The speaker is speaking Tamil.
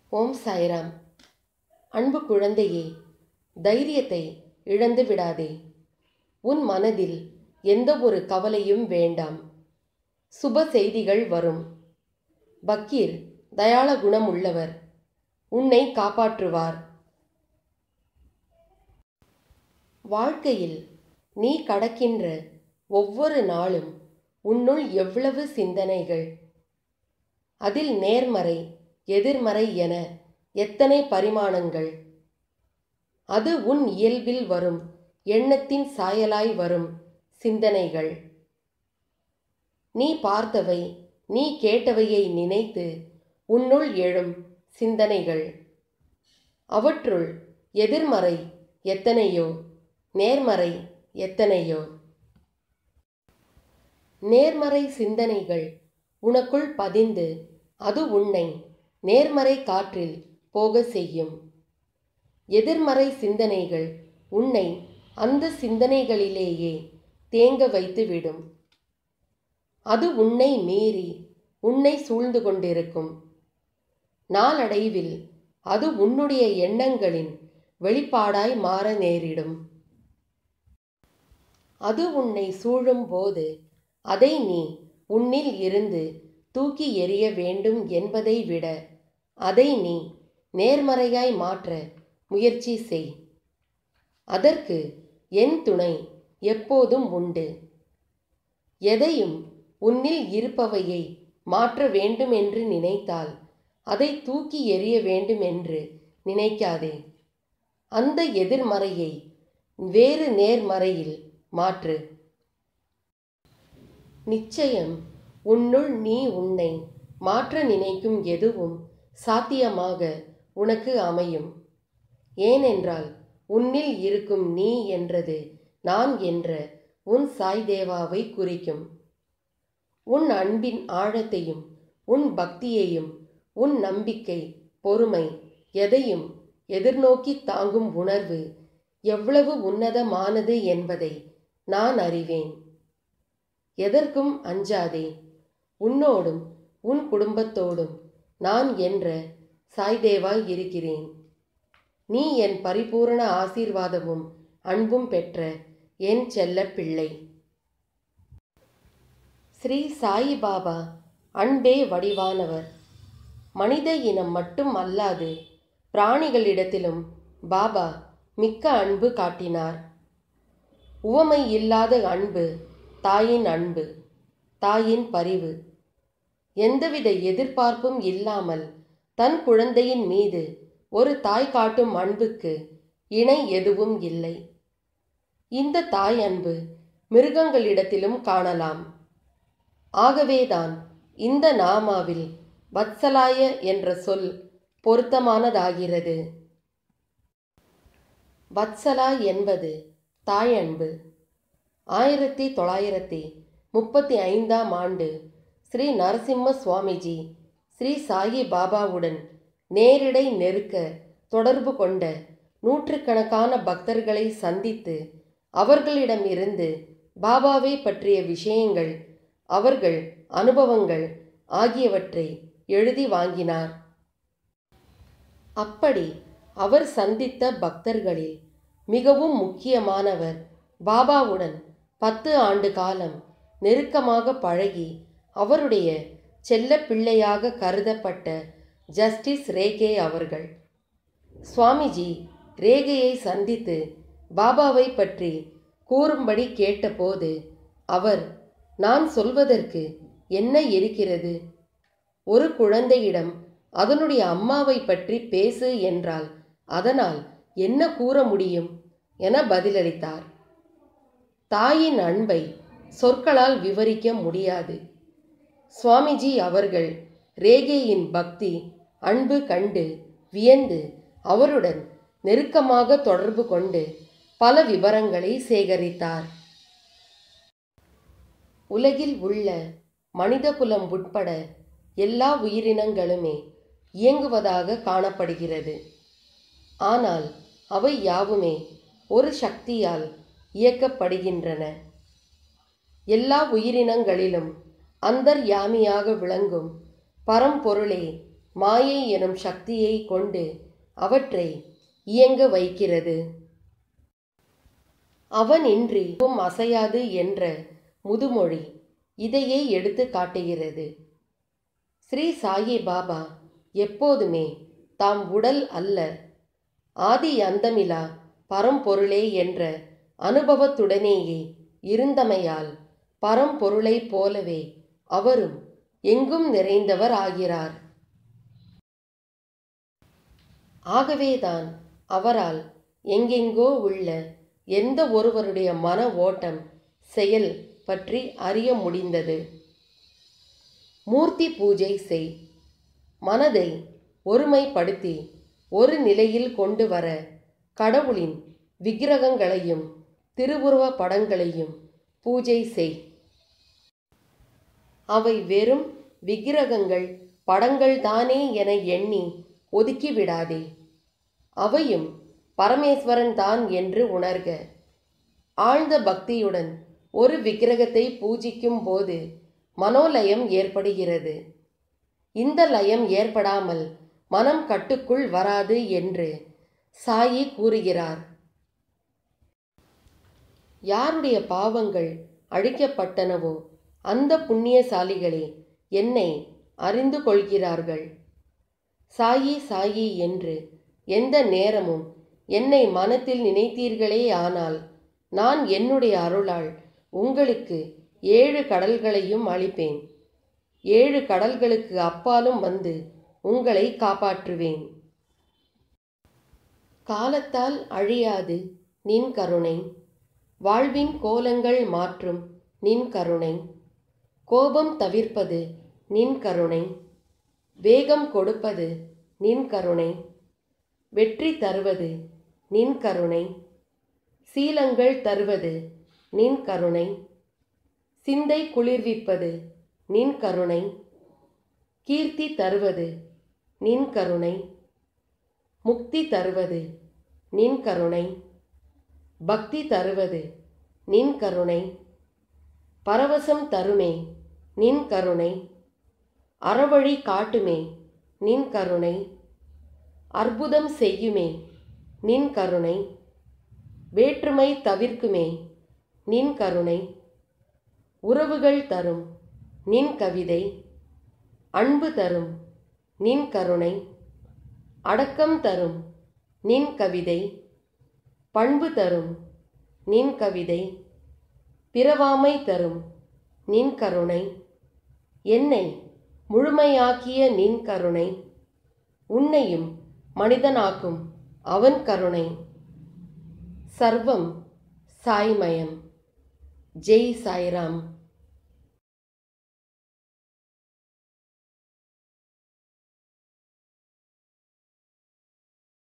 ஓம் சாய்ராம். அன்பு குழந்தையே, தைரியத்தை இழந்து விடாதே. உன் மனதில் எந்த ஒரு கவலையும் வேண்டாம். சுப செய்திகள் வரும். பக்கீர் தயாள குணமுள்ளவர், உன்னை காப்பாற்றுவார். வாழ்க்கையில் நீ கடக்கின்ற ஒவ்வொரு நாளும் உன்னுள் எவ்வளவு சிந்தனைகள், அதில் நேர்மறை எதிர்மறை என எத்தனை பரிமாணங்கள். அது உன் இயல்பில் வரும் எண்ணத்தின் சாயலாய் வரும் சிந்தனைகள். நீ பார்த்தவை, நீ கேட்டவையை நினைத்து உன்னுள் எழும் சிந்தனைகள். அவற்றுள் எதிர்மறை எத்தனையோ, நேர்மறை எத்தனையோ. நேர்மறை சிந்தனைகள் உனக்குள் பதிந்து அது உன்னை நேர்மறை காற்றில் போக செய்யும். எதிர்மறை சிந்தனைகள் உன்னை அந்த சிந்தனைகளிலேயே தேங்க வைத்துவிடும். அது உன்னை மீறி உன்னை சூழ்ந்து கொண்டிருக்கும். நாளடைவில் அது உன்னுடைய எண்ணங்களின் வெளிப்பாடாய் மாற நேரிடும். அது உன்னை சூழும் போது அதை நீ உன்னில் இருந்து தூக்கி எறிய வேண்டும் என்பதை விட அதை நீ நேர்மறையாய் மாற்ற முயற்சி செய். அதற்கு என் துணை எப்போதும் உண்டு. எதையும் உன்னில் இருப்பவையை மாற்ற வேண்டும் என்று நினைத்தால் அதை தூக்கி எறிய வேண்டும் என்று நினைக்காதே. அந்த எதிர்மறையை வேறு நேர்மறையில் மாற்று. நிச்சயம் உன்னுள் நீ உன்னை மாற்ற நினைக்கும் எதுவும் சாத்தியமாக உனக்கு அமையும். ஏனென்றால் உன்னில் இருக்கும் நீ என்றது நான் என்ற உன் சாய் தேவாவை குறிக்கும். உன் அன்பின் ஆழத்தையும் உன் பக்தியையும் உன் நம்பிக்கை, பொறுமை எதையும் எதிர்நோக்கி தாங்கும் உணர்வு எவ்வளவு உன்னதமானது என்பதை நான் அறிவேன். எதற்கும் அஞ்சாதே. உன்னோடும் உன் குடும்பத்தோடும் நான் என்ற சாய்தேவாய் இருக்கிறேன். நீ என் பரிபூரண ஆசீர்வாதமும் அன்பும் பெற்ற என் செல்ல பிள்ளை. ஸ்ரீ சாயி பாபா அன்பே வடிவானவர். மனித இனம் மட்டும் அல்லாது பிராணிகளிடத்திலும் பாபா மிக்க அன்பு காட்டினார். உவமை இல்லாத அன்பு தாயின் அன்பு, தாயின் பரிவு. எந்தவித எதிர்பார்ப்பும் இல்லாமல் தன் குழந்தையின் மீது ஒரு தாய் காட்டும் அன்புக்கு இணை எதுவும் இல்லை. இந்த தாய் அன்பு மிருகங்களிடத்திலும் காணலாம். ஆகவேதான் இந்த நாமாவில் வத்சலாய என்ற சொல் பொருத்தமானதாகிறது. வத்சலா என்பது தாய் அன்பு. 1935ஆம் ஆண்டு ஸ்ரீ நரசிம்ம சுவாமிஜி ஸ்ரீ சாயி பாபாவுடன் நேரிடை நெருக்க தொடர்பு கொண்ட நூற்றுக்கணக்கான பக்தர்களை சந்தித்து அவர்களிடமிருந்து பாபாவை பற்றிய விஷயங்கள், அவர்கள் அனுபவங்கள் ஆகியவற்றை எழுதி வாங்கினார். அப்படி அவர் சந்தித்த பக்தர்களில் மிகவும் முக்கியமானவர், பாபாவுடன் 10 ஆண்டு காலம் நெருக்கமாக பழகி அவருடைய செல்ல பிள்ளையாக கருதப்பட்ட ஜஸ்டிஸ் ரேகே அவர்கள். சுவாமிஜி ரேகையை சந்தித்து பாபாவை பற்றி கூறும்படி கேட்டபோது அவர், நான் சொல்வதற்கு என்ன இருக்கிறது? ஒரு குழந்தையிடம் அதனுடைய அம்மாவை பற்றி பேசு என்றால் அதனால் என்ன கூற முடியும் என பதிலளித்தார். தாயின் அன்பை சொற்களால் விவரிக்க முடியாது. சுவாமிஜி அவர்கள் ரேகேயின் பக்தி, அன்பு கண்டு வியந்து அவருடன் நெருக்கமாக தொடர்பு கொண்டு பல விவரங்களை சேகரித்தார். உலகில் உள்ள மனித குலம் உட்பட எல்லா உயிரினங்களுமே இயங்குவதாக காணப்படுகிறது. ஆனால் அவை யாவுமே ஒரு சக்தியால் இயக்கப்படுகின்றன. எல்லா உயிரினங்களிலும் அந்தர்யாமியாக விளங்கும் பரம்பொருளே மாயை எனும் சக்தியை கொண்டு அவற்றை இயங்க வைக்கிறது. அவனின்றி அசையாது என்ற முதுமொழி இதையே எடுத்து காட்டுகிறது. ஸ்ரீ சாயி பாபா எப்போதுமே தாம் உடல் அல்ல, ஆதி அந்தமிலா பரம்பொருளே என்ற அனுபவத்துடனேயே இருந்தமையால் பரம்பொருளைப் போலவே அவரும் எங்கும் நிறைந்தவர் ஆகிறார். ஆகவேதான் அவரால் எங்கெங்கோ உள்ள எந்த ஒருவருடைய மன ஓட்டம் செயல் பற்றி அறிய முடிந்தது. மூர்த்தி பூஜை செய். மனதை ஒருமைப்படுத்தி ஒரு நிலையில் கொண்டு வர கடவுளின் விக்கிரகங்களையும் திருவுருவ படங்களையும் பூஜை செய். அவை வெறும் விக்கிரகங்கள் படங்கள் தானே என எண்ணி ஒதுக்கிவிடாதே. அவையும் பரமேஸ்வரன் தான் என்று உணர்க. ஆழ்ந்த பக்தியுடன் ஒரு விக்கிரகத்தை பூஜிக்கும் போது மனோலயம் ஏற்படுகிறது. இந்த லயம் ஏற்படாமல் மனம் கட்டுக்குள் வராது என்று சாயி கூறுகிறார். யாருடைய பாவங்கள் அழிக்கப்பட்டனவோ அந்த புண்ணியசாலிகளே என்னை அறிந்து கொள்கிறார்கள். சாயி சாயி என்று எந்த நேரமும் என்னை மனத்தில் நினைத்தீர்களே ஆனால் நான் என்னுடைய அருளால் உங்களுக்கு 7 கடல்களையும் அளிப்பேன். 7 கடல்களுக்கு அப்பாலும் வந்து உங்களை காப்பாற்றுவேன். காலத்தால் அழியாது நின் கருணை, வாழ்வின் கோலங்கள் மாற்றும் நின் கருணை, கோபம் தவிர்ப்பது நின் கருணை, வேகம் கொடுப்பது நின் கருணை, வெற்றி தருவது நின் கருணை, சீலங்கள் தருவது நின் கருணை, சிந்தை குளிர்விப்பது நின் கருணை, கீர்த்தி தருவது நின் கருணை, முக்தி தருவது நின் கருணை, பக்தி தருவது நின் கருணை, பரவசம் தருமே நின் கருணை, அறவழி காட்டுமே நின் கருணை, அற்புதம் செய்யுமே நின் கருணை, வேற்றுமை தவிர்க்குமே நின் கருணை, உறவுகள் தரும் நின் கவிதை, அன்பு தரும் நின் கருணை, அடக்கம் தரும் நின் கவிதை, பண்பு தரும் நின் கவிதை, பிறவாமை தரும் நின் கருணை, என்னை முழுமையாக்கிய நின் கருணை, உன்னையும் மனிதனாக்கும் அவன் கருணை. சர்வம் சாய்மயம். ஜெய் சாய்ராம்.